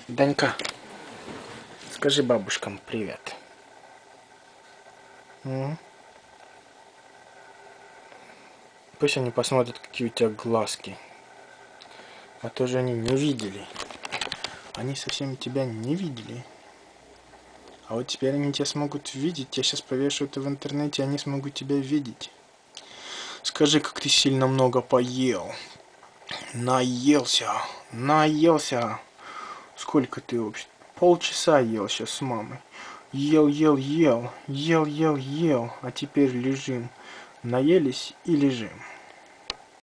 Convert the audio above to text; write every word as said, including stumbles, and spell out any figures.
Данька, скажи бабушкам привет. М? Пусть они посмотрят, какие у тебя глазки. А то же они не видели. Они совсем тебя не видели. А вот теперь они тебя смогут видеть. Я сейчас повешу это в интернете, и они смогут тебя видеть. Скажи, как ты сильно много поел. Наелся. Наелся. Сколько ты вообще? Полчаса ел сейчас с мамой. Ел, ел, ел. Ел, ел, ел. А теперь лежим. Наелись и лежим.